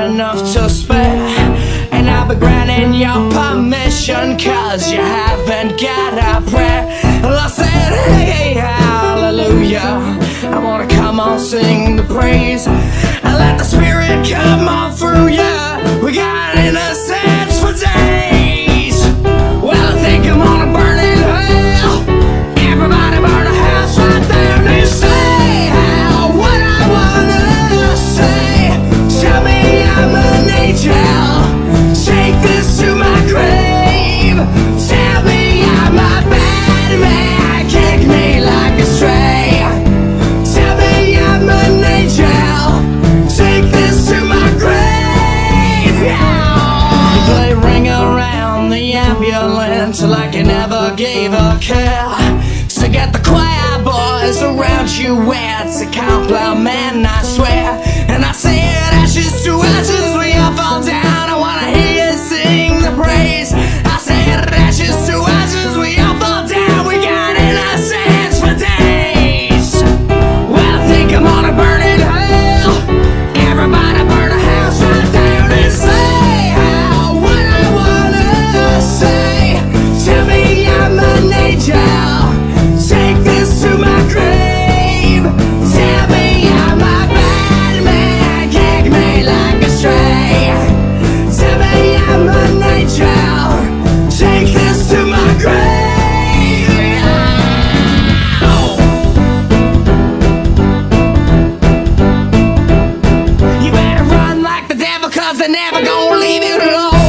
enough to spare, and I'll be granting your permission, cause you haven't got a prayer. Well, I said, hey, hallelujah, I wanna come on, sing the praise, and let the Spirit come on through ya. We got innocence for days. Well, I think I'm gonna burn in hell. Everybody burn the house right down and say how what I wanna say. Tell me I'm an angel, take this to my grave. Tell me I'm a bad man, kick me like a stray. Tell me I'm an angel, take this to my grave. Yeah. You play ring around the ambulance like you never gave a care. So get the choir boys around you, it's a compliment, I swear. And I said, ashes to ashes, we all fall down. I wanna hear you sing the praise. I said, ashes to ashes, we all fall down. We got innocence for days. Well, I think I'm gonna burn in hell. Everybody burn the house right down and say how what I wanna say. Tell me I'm an angel, take this to my grave. Tell me I'm a bad man, kick me like a stray. Tell me I'm an angel, take this to my grave. Oh. You better run like the devil, cause they're never gonna leave you alone.